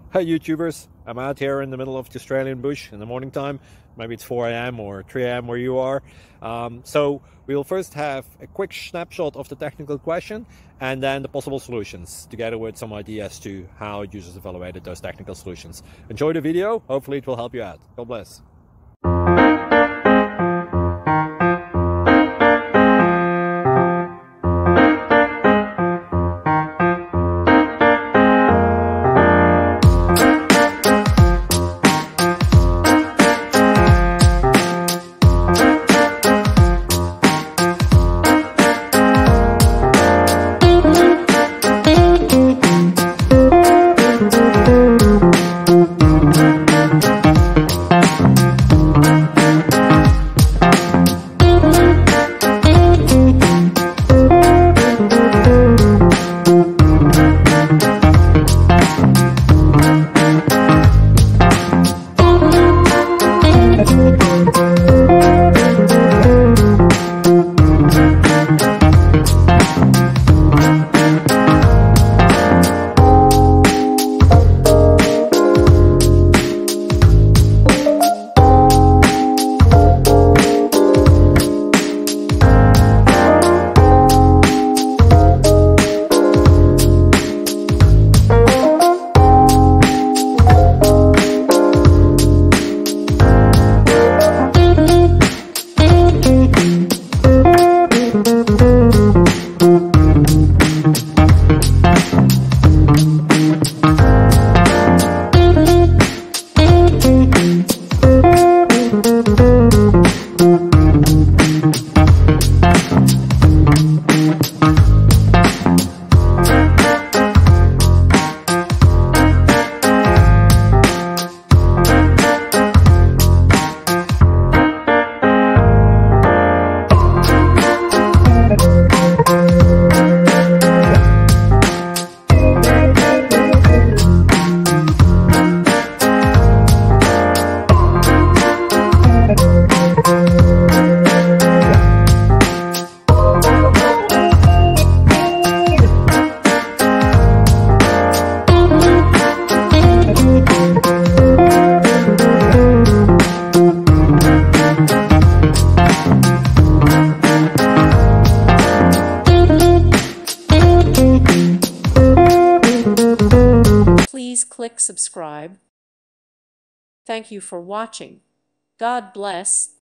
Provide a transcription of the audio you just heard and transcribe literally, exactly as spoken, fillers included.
Hi YouTubers, I'm out here in the middle of the Australian bush in the morning time. Maybe it's four A M or three A M where you are. Um, so we will first have a quick snapshot of the technical question and then the possible solutions, together with some ideas to how users evaluated those technical solutions. Enjoy the video, hopefully it will help you out. God bless. Please click subscribe. Thank you for watching. God bless.